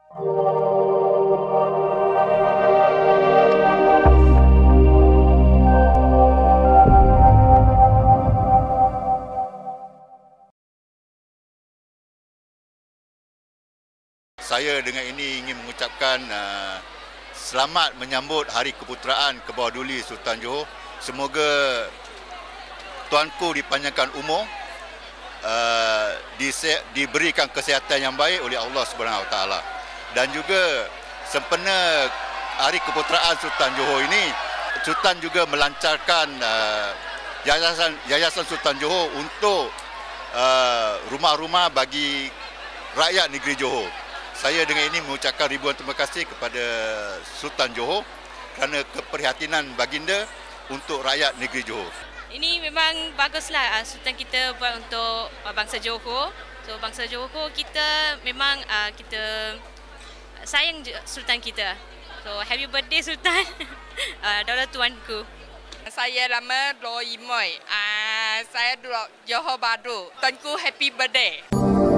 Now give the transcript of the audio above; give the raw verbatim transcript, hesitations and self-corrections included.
Saya dengan ini ingin mengucapkan uh, selamat menyambut Hari Keputeraan ke bawah Duli Sultan Johor. Semoga tuanku dipanjangkan umur, uh, dise- diberikan kesihatan yang baik oleh Allah Subhanahu Wa Taala. Dan juga sempena Hari Keputeraan Sultan Johor ini, Sultan juga melancarkan uh, yayasan Yayasan Sultan Johor untuk uh, rumah-rumah bagi rakyat negeri Johor. Saya dengan ini mengucapkan ribuan terima kasih kepada Sultan Johor kerana keprihatinan baginda untuk rakyat negeri Johor. Ini memang baguslah Sultan kita buat untuk bangsa Johor. So bangsa Johor kita memang uh, kita sayang Sultan kita. So happy birthday Sultan. uh, Daulah tuanku. Saya nama Lo Imoy. Uh, saya duduk Johor Bahru. Tuanku happy birthday.